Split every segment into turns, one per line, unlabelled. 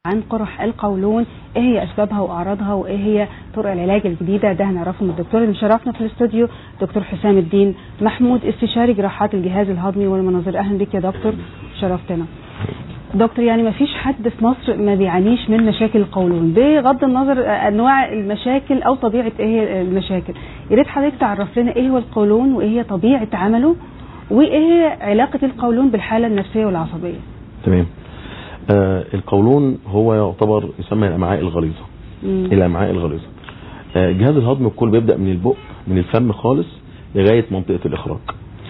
عن قرح القولون، ايه هي اسبابها واعراضها وايه هي طرق العلاج الجديده. ده هنعرفه من الدكتور اللي مشرفنا في الاستوديو، دكتور حسام الدين محمود، استشاري جراحات الجهاز الهضمي والمناظير. اهلا بك يا دكتور، شرفتنا. دكتور، يعني ما فيش حد في مصر ما بيعانيش من مشاكل القولون بغض النظر انواع المشاكل او طبيعه ايه هي المشاكل. يا ريت حضرتك تعرف لنا ايه هو القولون وايه هي طبيعه عمله وايه هي علاقه القولون بالحاله النفسيه والعصبيه.
تمام. القولون هو يعتبر يسمى الامعاء الغليظه. الامعاء الغليظه. جهاز الهضم الكل بيبدا من البق، من الفم خالص لغايه منطقه الاخراج.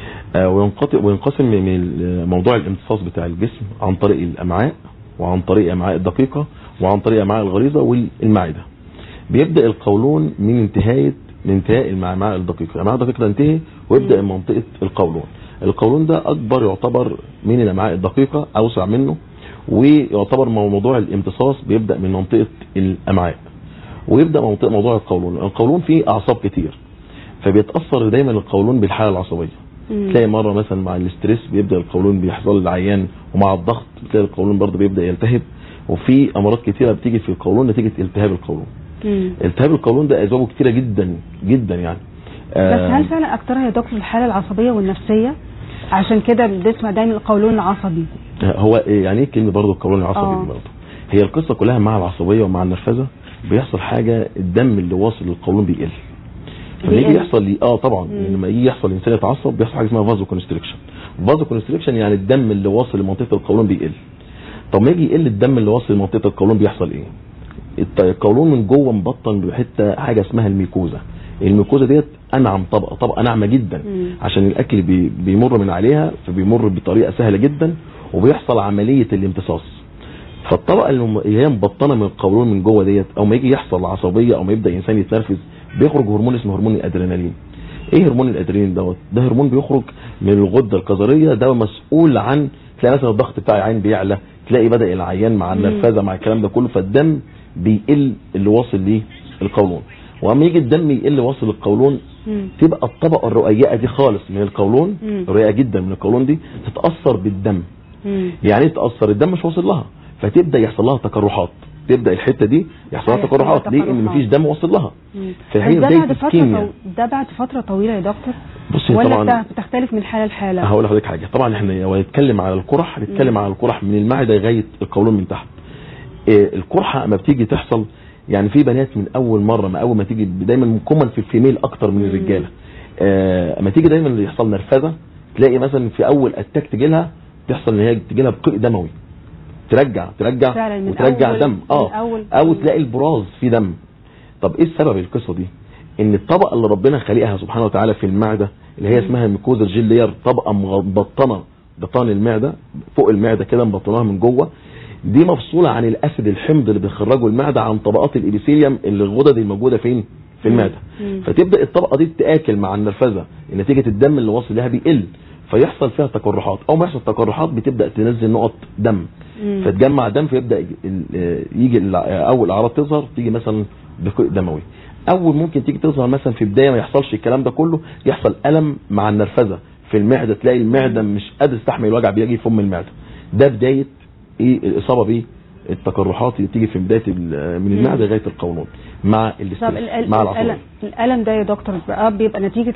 وينقسم من موضوع الامتصاص بتاع الجسم عن طريق الامعاء وعن طريق الامعاء الدقيقه وعن طريق الامعاء الغليظه والمعده. بيبدا القولون من انتهاء الامعاء الدقيقه، الامعاء الدقيقه تنتهي ويبدا منطقه القولون. القولون ده اكبر يعتبر من الامعاء الدقيقه، اوسع منه، ويعتبر موضوع الامتصاص بيبدا من منطقه الامعاء ويبدا موضوع القولون. القولون فيه اعصاب كتير، فبيتاثر دايما القولون بالحاله العصبيه. تلاقي مره مثلا مع الاستريس بيبدا القولون بيحصل للعيان، ومع الضغط بتلاقي القولون برضه بيبدا يلتهب، وفي امراض كتيره بتيجي في القولون نتيجه التهاب القولون. التهاب القولون ده اسبابه كتيره جدا جدا يعني.
بس هل فعلا اكترها يا دكتور الحاله العصبيه والنفسيه؟ عشان كده بنسمع دايما القولون العصبي.
هو يعني ايه كلمه برضه القولون العصبي دي برضه؟ هي القصه كلها مع العصبيه ومع النرفزه بيحصل حاجه، الدم اللي واصل للقولون بيقل. لما يجي يحصل لي طبعا لما يجي يحصل الانسان يتعصب بيحصل حاجه اسمها فازو كونستريكشن. فازو كونستريكشن يعني الدم اللي واصل لمنطقه القولون بيقل. طب ما يجي يقل الدم اللي واصل لمنطقه القولون بيحصل ايه؟ القولون من جوه مبطن بحته حاجه اسمها الميكوزا. الميكوزا ديت انعم طبقه ناعمه جدا، عشان الاكل بيمر من عليها، فبيمر بطريقه سهله جدا وبيحصل عمليه الامتصاص. فالطبقه اللي هي مبطنه من القولون من جوه ديت، او ما يجي يحصل عصبيه او ما يبدا انسان يتنرفز بيخرج هرمون اسمه هرمون الادرينالين. ايه هرمون الادرينالين دوت؟ ده هرمون بيخرج من الغده الكظريه، ده مسؤول عن، تلاقي مثلا الضغط بتاع العين بيعلى، تلاقي بدا العيان مع النرفزه مع الكلام ده كله، فالدم بيقل اللي واصل للقولون. واما يجي الدم يقل واصل للقولون تبقى الطبقه الرقيقه دي خالص من القولون، رقيقه جدا من القولون دي، تتاثر بالدم. يعني ايه تتاثر؟ الدم مش واصل لها، فتبدا يحصل لها تقرحات. تبدا الحته دي يحصل لها تقرحات. ليه؟ ان مفيش دم واصل لها.
فهي ده بعد فتره طويله يا دكتور؟ ولا طبعا بتختلف من حاله لحاله؟
هقول لحضرتك حاجه. طبعا احنا لو هنتكلم على القرح هنتكلم على القرح من المعده لغايه القولون من تحت. القرحه اما بتيجي تحصل، يعني في بنات من اول مره، ما اول ما تيجي دايما كومن في الفيميل اكتر من الرجاله، اما تيجي دايما اللي يحصل نرفزه، تلاقي مثلا في اول اتاك تجي لها تحصل ان هي تجي لها بقيء دموي، ترجع وترجع دم او تلاقي البراز في دم. طب ايه السبب القصه دي؟ ان الطبقه اللي ربنا خلقها سبحانه وتعالى في المعده اللي هي اسمها الميكوزا جيل لير، طبقه مبطنه بطان المعده فوق المعده كده، مبطناها من جوه، دي مفصوله عن الاسيد الحمض اللي بيخرجه المعده عن طبقات الابيثيليوم اللي الغدد الموجوده فين؟ في المعده. فتبدا الطبقه دي تتاكل مع النرفزه نتيجه الدم اللي واصل لها بيقل، فيحصل فيها تقرحات. او ما يحصل تقرحات بتبدا تنزل نقط دم، فتجمع دم، فيبدا يجي اول اعراض تظهر، تيجي مثلا بقيء دموي. اول ممكن تيجي تظهر مثلا في بدايه ما يحصلش الكلام ده كله، يحصل الم مع النرفزه في المعده، تلاقي المعده مش قادر تستحمل الوجع بيجي يفم المعده. ده بدايه ايه الاصابه بيه؟ التقرحات اللي تيجي في بدايه من المعده لغايه القولون مع مع العصبيه.
الالم ده يا دكتور بيبقى نتيجه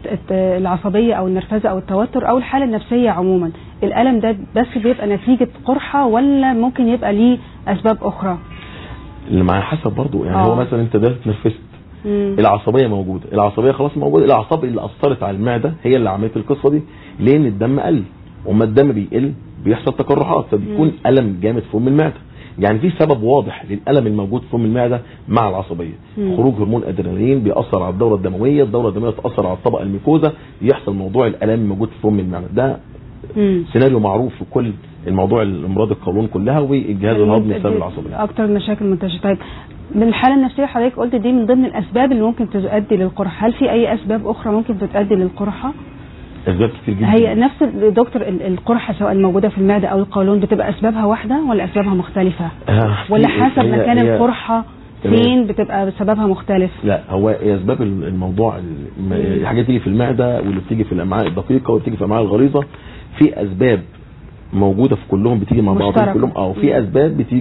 العصبيه او النرفزه او التوتر او الحاله النفسيه عموما. الالم ده بس بيبقى نتيجه قرحه ولا ممكن يبقى ليه اسباب اخرى؟
اللي معاه حسب برضه يعني. هو مثلا انت ده اتنرفزت، العصبيه موجوده، العصبيه خلاص موجوده، الاعصاب اللي اثرت على المعده هي اللي عملت القصه دي. ليه؟ ان الدم قل، وما الدم بيقل بيحصل تقرحات، فبيكون الم جامد في ام المعده. يعني في سبب واضح للالم الموجود في ام المعده مع العصبيه. خروج هرمون ادرينالين بيأثر على الدوره الدمويه، الدوره الدمويه تأثر على الطبقه الميكوزا، يحصل موضوع الالم الموجود في ام المعده. ده سيناريو معروف في كل الموضوع الامراض القولون كلها والجهاز الهضمي بسبب العصبيه.
اكتر مشاكل منتشره. طيب من الحاله النفسيه حضرتك قلت دي من ضمن الاسباب اللي ممكن تؤدي للقرحه، هل في اي اسباب اخرى ممكن تؤدي للقرحه؟
اسباب كتير جدا.
هي نفس دكتور القرحه سواء الموجوده في المعده او القولون بتبقى اسبابها واحده ولا اسبابها مختلفه؟ ولا حسب مكان القرحه فين بتبقى سببها مختلف؟
لا، هو اسباب الموضوع الحاجات تيجي في المعده واللي بتيجي في الامعاء الدقيقه واللي بتيجي في الامعاء الغليظه، في اسباب موجوده في كلهم بتيجي مع بعضهم كلهم، في اسباب بتيجي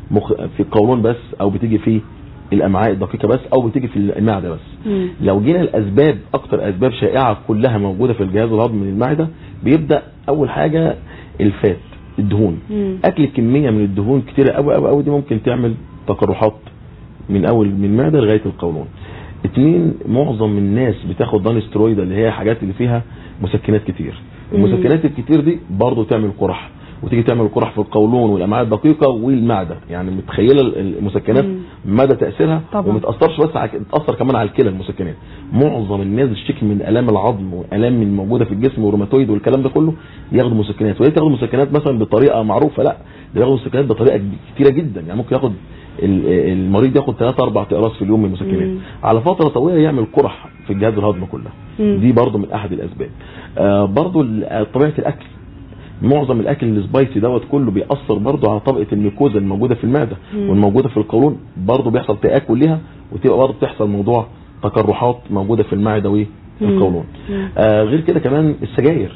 في القولون بس، او بتيجي في الامعاء الدقيقه بس، او بتيجي في المعده بس. لو جينا الاسباب، اكتر اسباب شائعه كلها موجوده في الجهاز الهضمي من المعده، بيبدا اول حاجه الفات، الدهون. اكل كميه من الدهون كتيره قوي قوي قوي دي ممكن تعمل تقرحات من المعده لغايه القولون. 2، معظم الناس بتاخد دانسترويد اللي هي حاجات اللي فيها مسكنات كتير. المسكنات الكتير دي برضو تعمل قرح، وتيجي تعمل قرح في القولون والامعاء الدقيقه والمعده. يعني متخيله المسكنات مدى تاثيرها، ومتاثرش بس بتاثر كمان على الكلى. المسكنات معظم الناس بتشتكي من الام العظم والام من موجوده في الجسم والروماتويد والكلام ده كله، ياخدوا مسكنات. وهي تاخد مسكنات مثلا بطريقه معروفه؟ لا، ده ياخدوا مسكنات بطريقه كتيره جدا. يعني ممكن ياخد المريض ياخد 3-4 اقراص في اليوم من المسكنات على فتره طويله، يعمل قرح في الجهاز الهضمي كله. دي برضو من احد الاسباب. برضو طبيعه الاكل، معظم الاكل السبايسي دوت كله بيأثر برضو على طبقه الميكوزا الموجوده في المعده والموجوده في القولون، برضو بيحصل تآكل ليها، وتبقى برضو بتحصل موضوع تقرحات موجوده في المعده والقولون. غير كده كمان السجاير.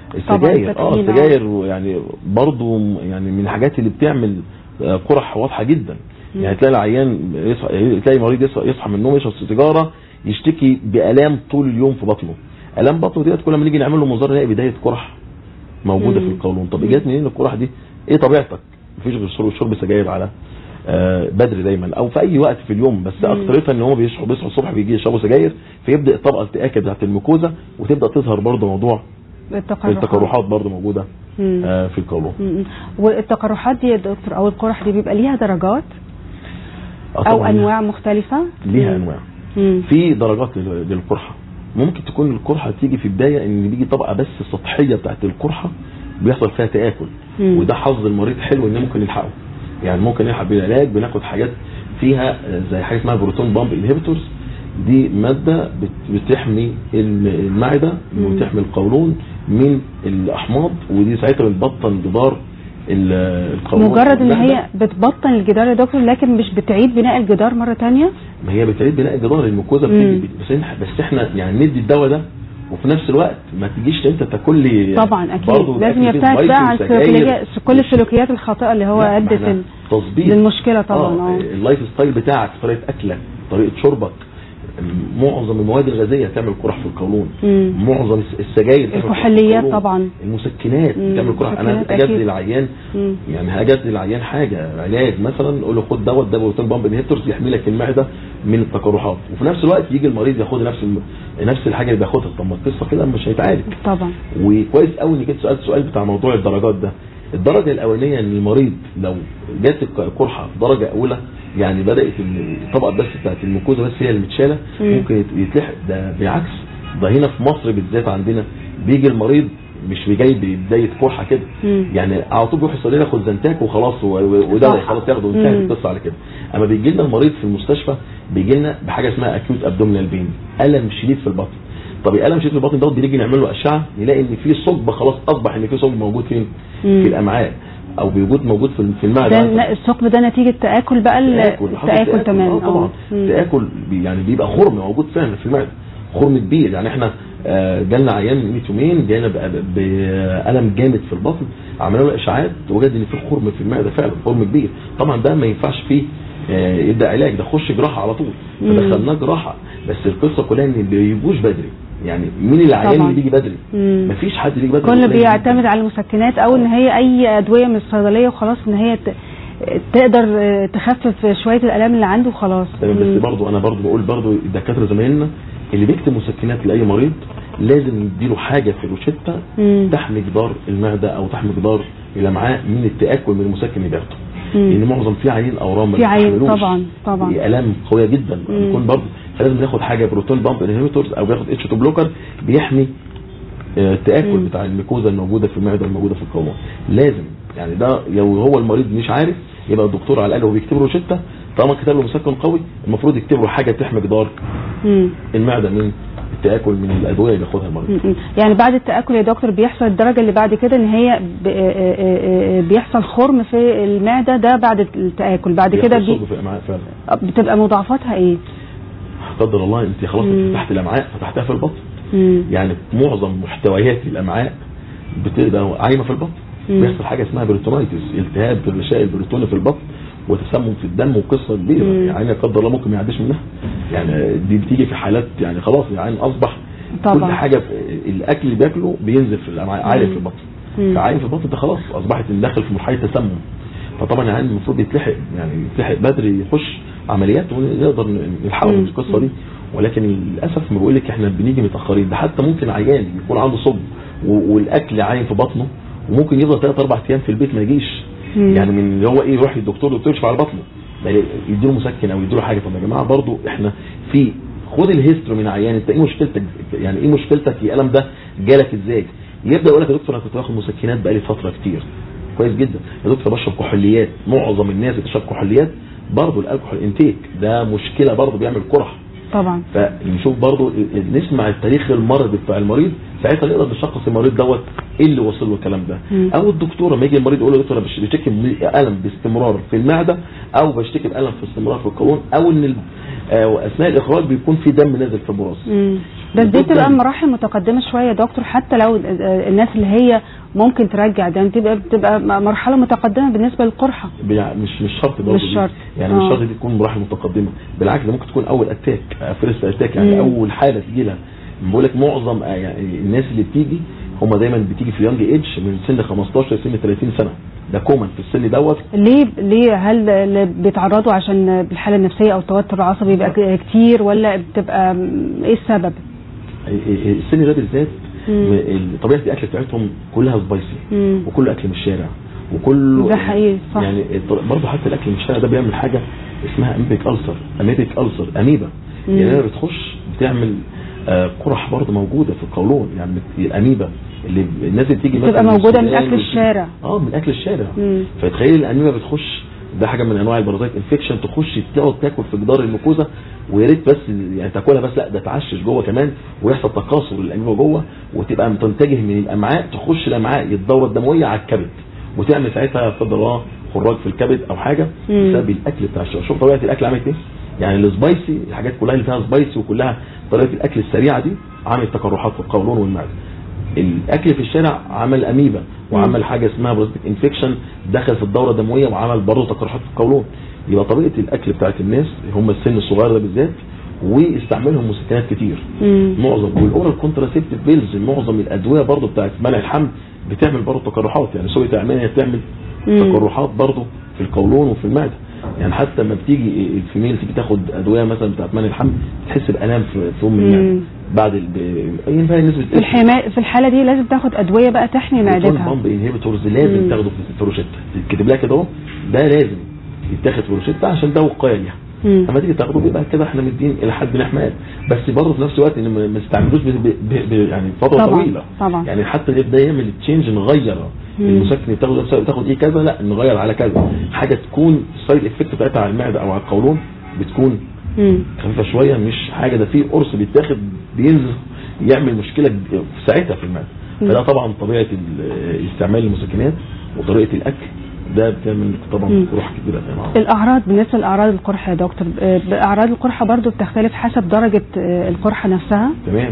السجاير يعني برضو يعني من الحاجات اللي بتعمل قرح واضحه جدا. يعني تلاقي العيان تلاقي مريض يصحى من النوم يشرب سيجاره، يشتكي بآلام طول اليوم في بطنه. آلام بطنه ديت كل ما نيجي نعمل له منظار نلاقي بدايه قرح موجوده في القولون. طب جت منين القرح دي؟ ايه طبيعتك؟ مفيش غير شرب سجاير على بدري دايما او في اي وقت في اليوم، بس اكتريتها ان هم بيصحوا الصبح بيجي يشربوا سجاير، فيبدا الطبقه التآكل بتاعت الميكوزا، وتبدا تظهر برضه موضوع التقرحات برضه موجوده في القولون.
والتقرحات دي يا دكتور او القرح دي بيبقى ليها درجات او انواع مختلفه؟
ليها انواع. في درجات للقرحه. ممكن تكون القرحه تيجي في بدايه ان بيجي طبقه بس السطحيه بتاعت القرحه بيحصل فيها تآكل، وده حظ المريض حلو ان ممكن نلحقه. يعني ممكن نلحق بالعلاج، بناخد حاجات فيها زي حاجه اسمها بروتون بامب انهبيتورز. دي ماده بتحمي المعده وبتحمي القولون من الاحماض، ودي ساعتها بتبطن جدار القولون.
مجرد ان هي بتبطن الجدار يا دكتور، لكن مش بتعيد بناء الجدار مره ثانيه؟
ما هي بتعيد بناء الجدار، الميكوزا بتيجي، بس احنا يعني ندي الدواء ده، وفي نفس الوقت ما تجيش انت تاكل لي.
طبعا اكيد لازم يبتعد بقى عن كل السلوكيات الخاطئه اللي هو ادت للمشكله. طبعا
اللايف ستايل بتاعك، طريقه اكلك، طريقه شربك، معظم المواد الغازيه تعمل قرح في القولون. معظم السجاير،
الكحوليات، طبعا
المسكنات تعمل قرح. انا اجازي العيان، يعني هجازي العيان حاجه علاج مثلا، اقول له خد دوت، ده بروتين بامب انهبيتورز يحمي لك المعده من التقرحات، وفي نفس الوقت يجي المريض ياخد نفس الحاجه اللي بياخدها. طب ما القصه كده مش هيتعالج طبعا. وكويس قوي انك انت سالت السؤال بتاع موضوع الدرجات ده. الدرجه الاولانيه ان المريض لو جات القرحه درجه اولى، يعني بدات الطبقه بس بتاعت الميكوزا بس هي اللي متشاله، ممكن يتلحق. ده بالعكس، ده هنا في مصر بالذات عندنا بيجي المريض مش جاي ببدايه قرحه كده، يعني على طول بيروح يصلي ياخد زنتاك وخلاص، وده خلاص ياخده وانتهت القصه على كده. اما بيجي لنا المريض في المستشفى بيجي لنا بحاجه اسمها اكيوت ابدومينال بين، الم شديد في البطن. طب الالم شديد في البطن دوت بنيجي نعمل له اشعه، نلاقي ان في ثقب، خلاص اصبح ان في ثقب موجود فين؟ في الامعاء، او موجود في المعده.
ده الثقب ده نتيجه تآكل بقى، التآكل تمام.
طبعا تآكل يعني بيبقى خرم موجود فعلا في المعده، خرم كبير. يعني احنا جالنا عيان من 100 يومين جاينا بألم جامد في البطن، عملنا له اشعاعات وجد ان في خرم في المعده فعلا، خرم كبير. طبعا ده ما ينفعش فيه يبدا علاج، ده خش جراحه على طول. فدخلناه جراحه، بس القصه كلها ان اللي بيجوش بدري. يعني مين العيان اللي بيجي بدري؟ مفيش حد بيجي بدري،
كله بيعتمد على المسكنات، او ان هي اي ادويه من الصيدليه وخلاص، ان هي تقدر تخفف شويه الالام اللي عنده وخلاص.
بس برضو انا بقول برضو الدكاتره زمايلنا اللي بيكتب مسكنات لاي مريض لازم نديله حاجه في الروشته تحمي جدار المعده او تحمي جدار الامعاء من التآكل من المسكن اللي بياخده. لان معظم في عيان اورام ما
بيحملوش، طبعا
الام قويه جدا بيكون برضه، فلازم ناخد حاجه بروتون بامب انهبيتورز او بياخد اتش 2 بلوكر بيحمي التآكل بتاع الميكوزا الموجوده في المعده والموجوده في القولون. لازم يعني ده لو هو المريض مش عارف، يبقى الدكتور على الاقل هو بيكتب له روشته، طالما كتب له مسكن قوي المفروض يكتب له حاجه تحمي جدار المعده من التآكل من الادويه اللي بياخدها المريض.
يعني بعد التآكل يا دكتور بيحصل الدرجه اللي بعد كده ان هي بيحصل خرم في المعده، ده بعد التآكل. بعد كده بتبقى مضاعفاتها ايه؟
قدر الله انت خلاص فتحت الامعاء، فتحتها في البطن. يعني معظم محتويات الامعاء بتبقى عايمه في البطن، بيحصل حاجه اسمها بريتونايتس، التهاب في الغشاء البريتوني في البطن، وتسمم في الدم وقصه كبيره، يعني لا قدر الله ممكن ما يعديش منها. يعني دي بتيجي في حالات يعني خلاص يعني اصبح طبعا كل حاجه الاكل اللي بياكله بينزل في عالي في البطن، فعالي في البطن ده خلاص اصبحت داخل في مرحله تسمم. فطبعا يعني المفروض يتلحق بدري، يخش عمليات ونقدر نلحقه من القصه دي. ولكن للاسف ما بقول لك احنا بنيجي متاخرين. ده حتى ممكن عيان يكون عنده صب والاكل عايم في بطنه وممكن يفضل 3-4 ايام في البيت ما يجيش، يعني من اللي هو ايه يروح للدكتور يكشف على بطنه يديله مسكن او يديله حاجه. طب يا جماعه برضو احنا في خد الهيستوري من عيان، انت ايه مشكلتك؟ يعني ايه مشكلتك؟ الالم ده جالك ازاي؟ يبدا يقول لك يا دكتور انا كنت باخد مسكنات بقالي فتره كتير. كويس جدا يا دكتور بشرب كحوليات. معظم الناس بتشرب كحوليات برضو الكحول انتيك ده مشكله برضو بيعمل قرح
طبعا.
فنشوف برضو نسمع التاريخ المرضي بتاع المريض، ساعتها نقدر نشخص المريض دوت ايه اللي وصل له الكلام ده. او الدكتور لما يجي المريض يقول له دكتور انا بشتكي الم باستمرار في المعده او بشتكي بالم في استمرار في القولون او ان واثناء الاخراج بيكون في دم نازل في البراز.
بس دي بتبقى مراحل متقدمه شويه يا دكتور، حتى لو الناس اللي هي ممكن ترجع دم بتبقى مرحله متقدمه بالنسبه للقرحه.
مش شرط برضه، مش شرط يعني مش شرط دي تكون مراحل متقدمه، بالعكس ده ممكن تكون اول اتاك، فيرست اتاك، يعني اول حاله تيجي لها. بقول لك معظم يعني الناس اللي بتيجي هم دايما بتيجي في يونج ايدج من سن 15 لسن 30 سنه، ده كومن في السن دوت.
ليه هل بيتعرضوا عشان الحاله النفسيه او التوتر العصبي بيبقى كتير ولا بتبقى ايه السبب؟
السن ده بالذات طبيعه الاكل بتاعتهم كلها سبايسي وكله اكل من الشارع وكله
ده حقيقي صح.
يعني برضه حتى الاكل من الشارع ده بيعمل حاجه اسمها اميبيك ألسر اميبا، يعني لما بتخش بتعمل قرح برضه موجوده في القولون. يعني الاميبا اللي الناس اللي بتيجي
بتبقى موجوده من اكل الشارع،
من اكل الشارع. فتخيل الاميبا بتخش، ده حاجه من انواع البارازيت انفكشن، تخش تقعد تاكل في جدار الميكوزا ويا ريت بس يعني تاكلها بس، لا ده تعشش جوه كمان ويحصل تكاثر للاميبا جوه وتبقى تنتجه من الامعاء تخش الامعاء الدوره الدمويه على الكبد وتعمل ساعتها قدر الله خراج في الكبد او حاجه بسبب الاكل بتاع الشارع. شوف طبيعه الاكل عملت ايه، يعني السبايسي الحاجات كلها اللي فيها سبايسي وكلها طريقه الاكل السريعه دي عملت تقرحات في القولون والمعده. الاكل في الشارع عمل اميبا وعمل حاجه اسمها بروستيك انفكشن دخل في الدوره الدمويه وعمل برضه تقرحات في القولون. يبقى طبيعه الاكل بتاعت الناس هم السن الصغير ده بالذات واستعملهم مسكنات كتير معظم، والاورال كونتراسيبتيف بيلز معظم الادويه برضه بتاعت منع الحمل بتعمل برضه تقرحات، يعني سوري تعملها بتعمل تقرحات برضه في القولون وفي المعده. يعني حتى لما بتيجي الفيميل تيجي تاخد ادويه مثلا بتاعت منع الحمل تحس بالام في ام المعده بعد
في الحاله دي لازم تاخد ادويه بقى تحمي معدتها.
بامب انهبيتورز لازم تاخده في روشته، تكتب لها كده اهو ده لازم يتاخد في روشته عشان ده وقايه ليها. لما تيجي تاخده بيبقى كده احنا مدين الى حد من الاحمال، بس برضه في نفس الوقت ان ما تستعملوش يعني فتره طويله
طبعا.
يعني حتى ده يعمل تشينج، نغير المسكن بتاخد ايه كذا، لا نغير على كذا حاجه تكون السايد افكت بتاعتها على المعده او على القولون بتكون خفيفه شويه، مش حاجه ده في قرص بيتاخد بينزل يعمل مشكله في ساعتها في المعده. فده طبعا طبيعه استعمال المسكنات وطريقه الاكل ده بتعمل طبعا قرح كبيره.
الاعراض بالنسبه لاعراض القرحه يا دكتور، اعراض القرحه برضو بتختلف حسب درجه القرحه نفسها.
تمام.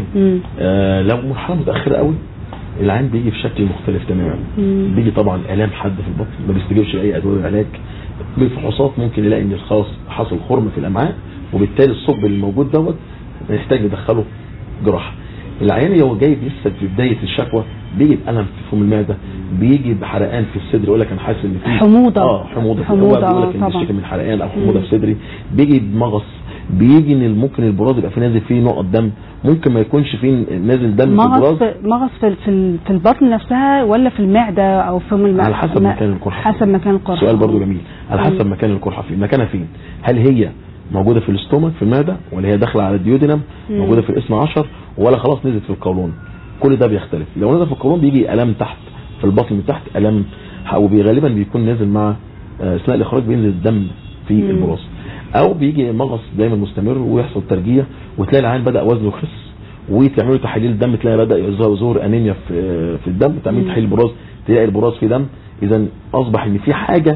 لو مرحله متاخره قوي العين بيجي في شكل مختلف تماما، بيجي طبعا الام حد في البطن ما بيستجيبش اي ادويه علاج، بالفحوصات ممكن يلاقي ان خلاص حصل خرم في الامعاء وبالتالي الثقب اللي موجود دوت نحتاج ندخله جراحه. العيان هو جاي لسه في بدايه الشكوى بيجي بألم في فم المعده، بيجي بحرقان في الصدر يقول لك انا حاسس ان في
حموضه
حموضه بيقول لك ان بيشتكي من حرقان او حموضه في صدري، بيجي بمغص، بيجي ان ممكن البراز يبقى في نازل فيه نقط دم، ممكن ما يكونش فيه نازل دم في البراز.
مغص في البطن نفسها ولا في المعده او في المعده؟
على حسب مكان القرحه.
حسب مكان القرحه.
سؤال برضو جميل. على حسب مكان القرحه فين، مكانها فين، هل هي موجوده في الاستومك في المعده ولا هي داخله على الديودينم موجوده في الاثنى عشر ولا خلاص نزلت في القولون؟ كل ده بيختلف. لو نزل في القولون بيجي الام تحت في البطن من تحت، الم وغالبا بيكون نازل مع اثناء الاخراج بينزل الدم في البراز، او بيجي مغص دايما مستمر ويحصل ترجيع وتلاقي العين بدا وزنه يخس وتعملوا تحاليل دم تلاقي بدا يظهر انيميا في الدم، تعمل تحليل البراز تلاقي البراز في دم. اذا اصبح ان في حاجه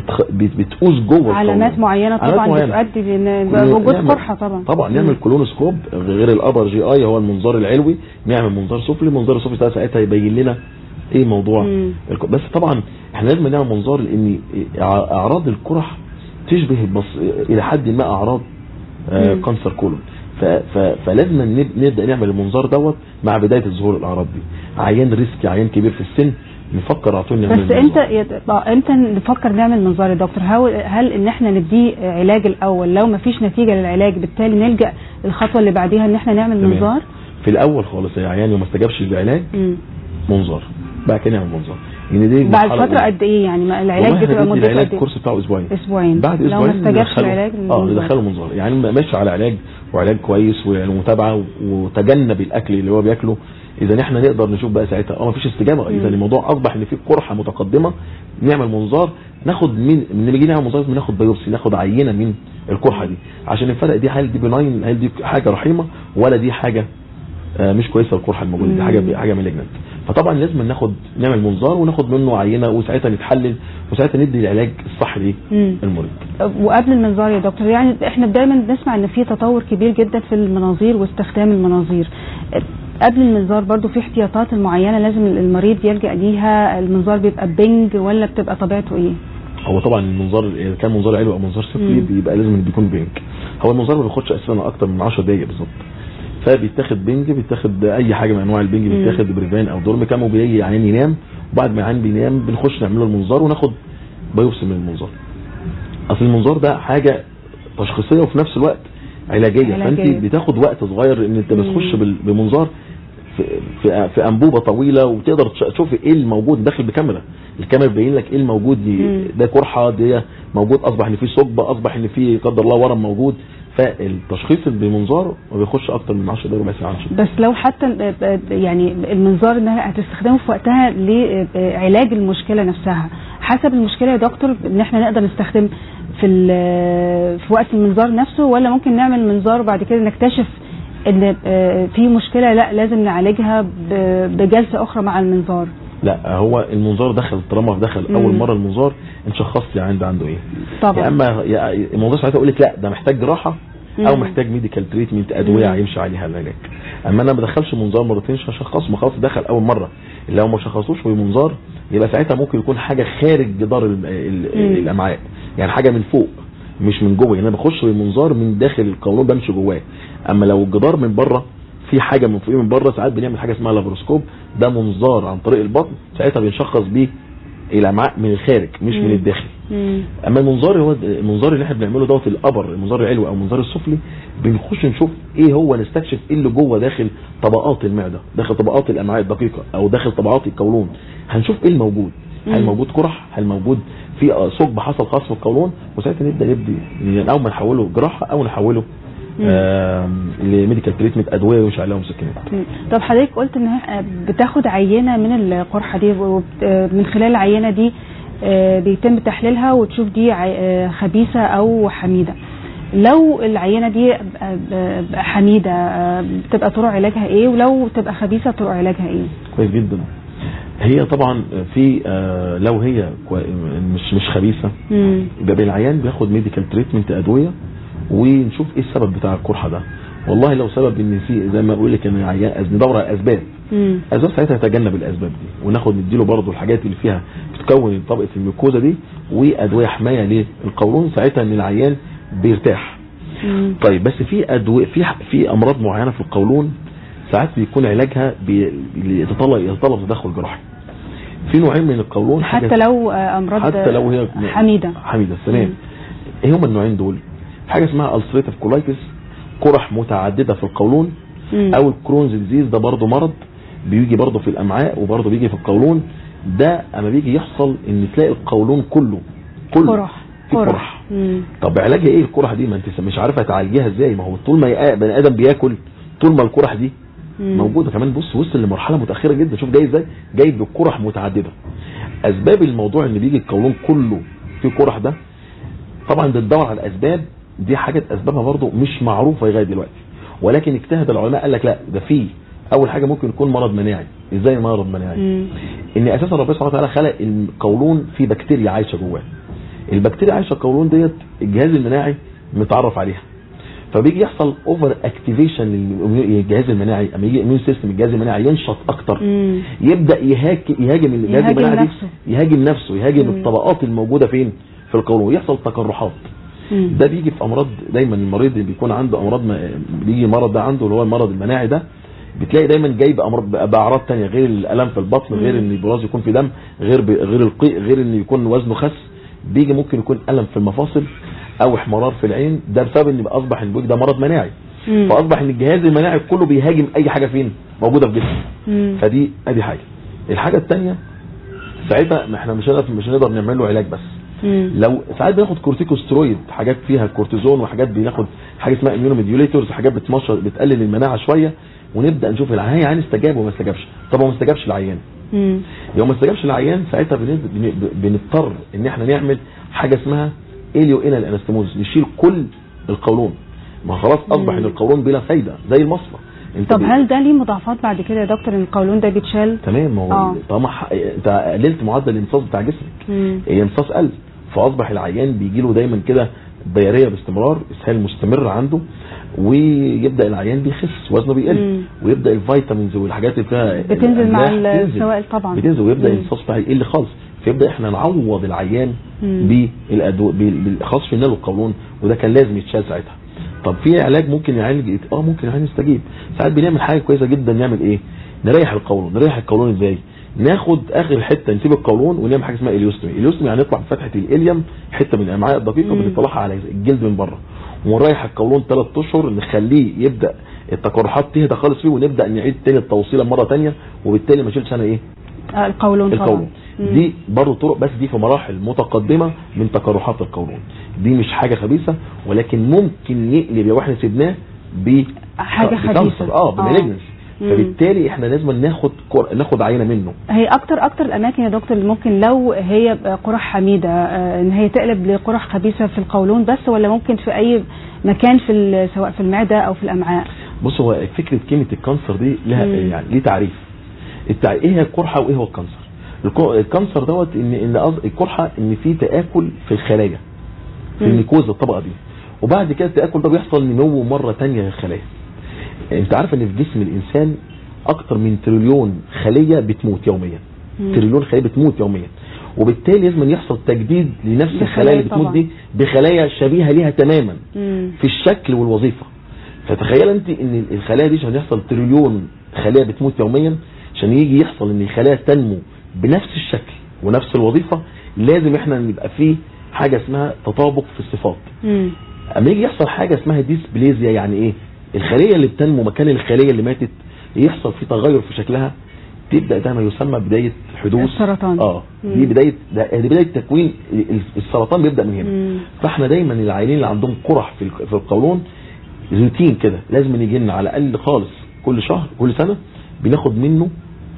بتقوس جوه
علامات معينه طبعا بتؤدي لوجود قرحه.
طبعا نعمل كولونوسكوب غير الابر جي اي هو المنظار العلوي، نعمل منظار سفلي، المنظار السفلي ده ساعتها يبين لنا ايه موضوع بس طبعا احنا لازم نعمل منظار لان اعراض القرح تشبه الى حد ما اعراض كانسر كولون. فلازم نبدا نعمل المنظار دوت مع بدايه ظهور الاعراض دي. عيان ريسكي، عيان كبير في السن، نفكر على طول نعمل
بس امتى نفكر نعمل منظار يا دكتور؟ هل ان احنا نديه علاج الاول، لو ما فيش نتيجه للعلاج بالتالي نلجا الخطوه اللي بعديها ان احنا نعمل منظار؟
في الاول خالص يا عيان وما استجابش للعلاج منظار، بعد كده نعمل منظار.
يعني دي بعد فتره قد ايه يعني العلاج بتبقى مدته قد ايه؟
الكورس بتاعه اسبوعين.
بعد اسبوعين لو ما استجابش العلاج
ندخله منظار. يعني ماشي على علاج وعلاج كويس ومتابعه وتجنب الاكل اللي هو بياكله، اذا احنا نقدر نشوف بقى ساعتها ما فيش استجابه، اذا الموضوع اصبح ان في قرحه متقدمه، نعمل منظار. ناخد من نيجي نعمل منظار بناخد بايوبسي، ناخد عينه من القرحه دي عشان نفرق دي هل دي بناين، هل دي حاجه رحيمه ولا دي حاجه مش كويسه. القرحه الموجوده دي حاجه مالجنت. فطبعا لازم نعمل منظار وناخد منه عينه، وساعتها نتحلل، وساعتها ندي العلاج الصح للمريض.
وقبل المنظار يا دكتور، يعني احنا دايما بنسمع ان في تطور كبير جدا في المناظير واستخدام المناظير. قبل المنظار برضو في احتياطات معينه لازم المريض يلجأ ليها؟ المنظار بيبقى بنج ولا بتبقى طبيعته ايه؟
هو طبعا المنظار اذا كان منظار علوي او منظار سفلي بيبقى لازم بيكون بنج. هو المنظار ما بياخدش اساسا اكتر من 10 دقائق بالظبط، فبيتاخد بنج، بيتاخد اي حاجه من انواع البنج، بيتاخد بريفان او دورميكام، وبيجي عيان ينام، وبعد ما العيان بينام بنخش نعمل له المنظار وناخد بايوبسي من المنظار. اصل المنظار ده حاجه تشخيصيه وفي نفس الوقت علاجيه. فانت بتاخد وقت صغير ان انت بتخش بمنظار في انبوبه طويله، وتقدر تشوف ايه الموجود داخل بكاميرا. الكاميرا بيبين لك ايه الموجود، ده قرحه، ده موجود، اصبح ان في ثقبه، اصبح ان في قدر الله ورم موجود. فالتشخيص بمنظار ما بيخش اكتر من 10 دقائق ربع ساعه.
بس لو حتى يعني المنظار انها هتستخدمه في وقتها لعلاج المشكله نفسها، حسب المشكله يا دكتور ان احنا نقدر نستخدم في وقت المنظار نفسه، ولا ممكن نعمل منظار وبعد كده نكتشف ان في مشكله لا لازم نعالجها بجلسه اخرى مع المنظار؟
لا، هو المنظار طالما دخل اول مره المنظار انت شخصت عنده ايه طبعا. يا اما المنظار ساعتها يقول لك لا ده محتاج جراحه او محتاج ميديكال تريتمنت، ادويه هيمشي عليها العلاج. اما انا ما بدخلش منظار مرتين عشان اشخصه، ما خلاص دخل اول مره، اللي هو ما شخصوش بمنظار يبقى ساعتها ممكن يكون حاجه خارج جدار الامعاء، يعني حاجه من فوق مش من جوه. يعني انا بخش بالمنظار من داخل القولون بمشي جواه، اما لو الجدار من بره في حاجه من فوق من بره، ساعات بنعمل حاجه اسمها لابروسكوب، ده منظار عن طريق البطن، ساعتها بنشخص بيه الامعاء من الخارج مش من الداخل. اما المنظار هو المنظار اللي احنا بنعمله دوت الابر، المنظار العلوي او المنظار السفلي، بنخش نشوف ايه هو، نستكشف ايه اللي جوه داخل طبقات المعده، داخل طبقات الامعاء الدقيقه او داخل طبقات القولون. هنشوف ايه الموجود، هل موجود قرح، هل موجود في ثقب حصل خاص في القولون، وساعتها نبدا يعني او ما نحوله جراحه او نحوله لميديكال تريتمنت، ادويه ومش عليها مسكنات.
طب حضرتك قلت ان بتاخد عينه من القرحه دي، ومن خلال العينه دي بيتم تحليلها وتشوف دي خبيثه او حميده. لو العينه دي حميده بتبقى طرق علاجها ايه، ولو تبقى خبيثه طرق علاجها ايه؟
كويس جدا. هي طبعا في لو هي مش خبيثه يبقى بالعيان بياخد ميديكال تريتمنت، ادويه، ونشوف ايه السبب بتاع القرحه ده. والله لو سبب ان في زي ما بقول لك ان العيان ندور على اسباب ساعتها نتجنب الاسباب دي، وناخد نديله برضه الحاجات اللي فيها بتكون طبقه الميكوزا دي، وادويه حمايه للقولون، ساعتها ان العيان بيرتاح. طيب بس في ادويه في امراض معينه في القولون ساعات بيكون علاجها يتطلب تدخل جراحي. في نوعين من القولون،
حتى لو امراض
حتى لو هي
حميده
تمام. ايه هما النوعين دول؟ حاجه اسمها السريتيف كولايتس، قرح متعدده في القولون، او الكرونز ديزيز، ده برضه مرض بيجي برضه في الامعاء وبرضه بيجي في القولون. ده اما بيجي يحصل ان تلاقي القولون كله قرح. طب علاجها ايه القرح دي؟ ما انت مش عارفه تعالجيها ازاي. ما هو طول ما بني ادم بياكل، طول ما القرح دي موجوده. كمان بص وصل لمرحله متاخره جدا، شوف جاي ازاي، جاي بقرح متعدده. اسباب الموضوع ان بيجي القولون كله في قرح ده، طبعا بتدور على الاسباب دي، حاجه اسبابها برضه مش معروفه لغايه دلوقتي، ولكن اجتهد العلماء قال لك لا ده في اول حاجه ممكن يكون مرض مناعي. ازاي مرض مناعي؟ ان اساسا ربنا سبحانه وتعالى خلق القولون في بكتيريا عايشه جواه. البكتيريا عايشه القولون ديت الجهاز المناعي متعرف عليها، فبيجي يحصل اوفر اكتيفيشن للجهاز المناعي. اما يجي اميون سيستم الجهاز المناعي ينشط اكتر، يبدا يهاجم الجهاز المناعي دي، يهاجم نفسه، يهاجم الطبقات الموجوده فين في القولون، يحصل تقرحات. ده بيجي في امراض. دايما المريض اللي بيكون عنده امراض بيجي مرض ده عنده اللي هو المرض المناعي ده، بتلاقي دايما جاي باعراض تانية غير الالم في البطن، غير ان البراز يكون في دم، غير القيء، غير ان يكون وزنه خس. بيجي ممكن يكون الم في المفاصل او احمرار في العين. ده بسبب ان اصبح البويك ده مرض مناعي، فاصبح ان الجهاز المناعي كله بيهاجم اي حاجه فين موجوده في جسمه. فدي ادي حاجه. الحاجه الثانيه ساعتها ما احنا مش هنقدر نعمل له علاج بس. لو ساعات بناخد كورتيكوسترويد، حاجات فيها كورتيزون، وحاجات بناخد حاجه اسمها اميونوميديوليتورز، حاجات بتقلل المناعه شويه، ونبدا نشوف العيان استجاب وما استجابش. طب هو ما استجابش العيان، لو ما استجابش العيان ساعتها بنضطر ان احنا نعمل حاجه اسمها اليو انال انستموز، نشيل كل القولون. ما خلاص اصبح ان القولون بلا فايده زي المصفى.
طب هل ده ليه مضاعفات بعد كده يا دكتور ان القولون ده بيتشال؟
تمام. ما هو طالما انت قللت معدل الامتصاص بتاع جسمك، الامتصاص قل، فاصبح العيان بيجي له دايما كده ضياريه باستمرار، اسهال مستمر عنده، ويبدا العيان بيخس، وزنه بيقل، ويبدا الفيتامينز والحاجات اللي فيها
بتنزل مع السوائل طبعا،
بتنزل، ويبدا الامتصاص بتاعه يقل خالص. فيبدا احنا نعوض العيان بالادويه بالخاص في نال القولون، وده كان لازم يتشال ساعتها. طب في علاج ممكن يعالج؟ ممكن العيان يستجيب. ساعات بنعمل حاجه كويسه جدا، نعمل ايه؟ نريح القولون. نريح القولون ازاي؟ ناخد اخر حته، نسيب القولون ونعمل حاجه اسمها اليوستومي. اليوستومي يعني نطلع بفتحه الاليم حته من الامعاء الدقيقه بنطلعها على الجلد من بره، ونريح القولون 3 اشهر، نخليه يبدا التقرحات تهدى خالص فيه، ونبدا نعيد تاني التوصيله مره ثانيه، وبالتالي ما نشيلش انا ايه؟ القولون. دي برضه طرق، بس دي في مراحل متقدمه من تقرحات القولون. دي مش حاجه خبيثه، ولكن ممكن يقلب لو احنا سيبناه
حاجه خبيثه،
بمالجنس. فبالتالي احنا لازم ناخد عينه منه.
هي اكتر الاماكن يا دكتور اللي ممكن لو هي قرح حميده ان هي تقلب لقرح خبيثه في القولون بس، ولا ممكن في اي مكان سواء في المعده او في الامعاء؟
بص، هو فكره كلمه الكانسر دي لها يعني ليه تعريف. ايه هي القرحه وايه هو الكانسر؟ الكانسر دوت ان القرحه ان في تاكل في الخلايا، في الميكوزا الطبقه دي، وبعد كده التاكل ده بيحصل نمو مره ثانيه للخلايا. انت عارف ان في جسم الانسان اكتر من تريليون خليه بتموت يوميا. تريليون خليه بتموت يوميا، وبالتالي لازم يحصل تجديد لنفس الخلايا اللي بتموت دي بخلايا شبيهه ليها تماما في الشكل والوظيفه. فتخيل انت ان الخلايا دي عشان يحصل تريليون خليه بتموت يوميا، عشان يجي يحصل ان الخلايا تنمو بنفس الشكل ونفس الوظيفه، لازم احنا نبقى فيه حاجه اسمها تطابق في الصفات. اما يجي يحصل حاجه اسمها ديسبليزيا، يعني ايه؟ الخليه اللي بتنمو مكان الخليه اللي ماتت يحصل في تغير في شكلها، تبدا ده ما يسمى بدايه حدوث
السرطان.
دي بدايه تكوين السرطان، بيبدا من هنا. فاحنا دايما العيانين اللي عندهم قرح في القولون روتين كده لازم نيجي لنا على الاقل خالص كل شهر كل سنه، بناخد منه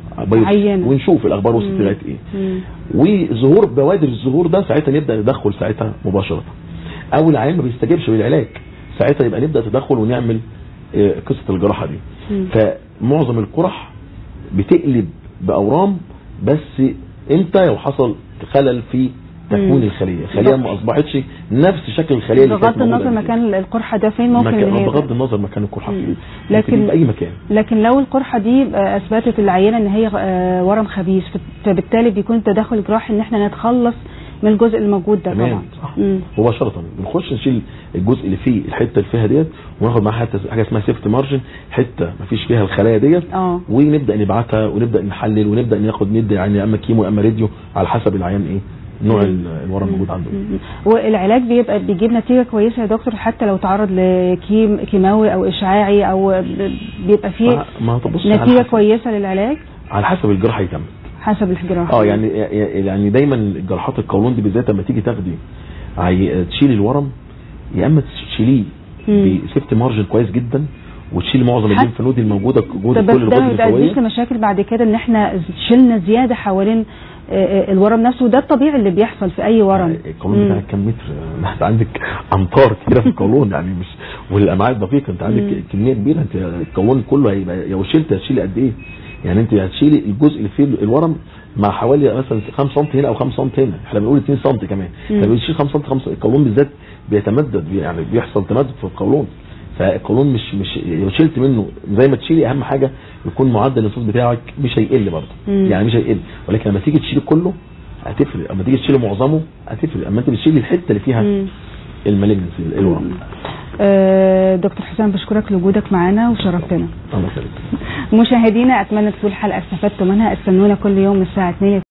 ونشوف الاخبار وصلت لغايه ايه. وظهور بوادر الظهور ده ساعتها نبدا ندخل ساعتها مباشره، او العيان ما بيستجيبش للعلاج ساعتها يبقى نبدا تدخل ونعمل قصه الجراحه دي. فمعظم القرح بتقلب باورام، بس امتى؟ لو حصل خلل في تكوين الخليه ما اصبحتش نفس شكل الخليه اللي كانت موجوده.
بغض النظر مكان القرحه ده فين ممكن
بغض النظر مكان القرحه فين، لكن في اي مكان.
لكن لو القرحه دي اثبتت العينه ان هي ورم خبيث، فبالتالي بيكون التدخل الجراحي ان احنا نتخلص من الجزء الموجود ده طبعا.
صح. مباشره بنخش نشيل الجزء اللي فيه الحته اللي فيها ديت، وناخد معاها حاجه اسمها سيفت مارجن، حته ما فيش فيها الخلايا ديت، ونبدا نبعتها ونبدا نحلل ونبدا ندي يعني اما كيمو اما راديو على حسب العيان ايه نوع الورم الموجود عنده.
والعلاج بيجيب نتيجه كويسه يا دكتور حتى لو تعرض لكيماوي او اشعاعي، او بيبقى فيه نتيجه كويسه للعلاج
على حسب الجراحه يتم
حسب الجراحه.
يعني دايما جراحات القولون دي بالذات لما تيجي تاخدي تشيل الورم، يا اما تشيليه بسيفت مارجن كويس جدا، وتشيل معظم الليمف نود الموجوده جوه كل الغدد الليمفاويه.
ده مشاكل بعد كده ان احنا شلنا زياده حوالين الورم نفسه، وده الطبيعي اللي بيحصل في اي ورم.
القولون بتاعك كام متر؟ انت عندك امتار كتيره في القولون يعني مش، والامعاء الدقيقه انت عندك كميه كبيره. انت القولون كله هيبقى لو شلت هتشيلي قد ايه؟ يعني انت هتشيلي الجزء اللي فيه الورم مع حوالي مثلا 5 سم هنا او 5 سم هنا، احنا بنقول 2 سم كمان. لما بتشيل 5 سم القولون بالذات بيتمدد، يعني بيحصل تمدد في القولون. فالقولون مش لو شلت منه زي ما تشيلي، اهم حاجه يكون معدل الامتصاص بتاعك مش هيقل برضه، يعني مش هيقل، ولكن لما تيجي تشيلي كله هتفرق، اما تيجي تشيلي معظمه هتفرق. اما انت بتشيلي الحته اللي فيها المالجنسي الورم.
دكتور حسام بشكرك لوجودك معانا وشرفتنا.
الله يخليك.
مشاهدينا اتمنى تكون الحلقه استفدتوا منها. استنونا كل يوم الساعه 2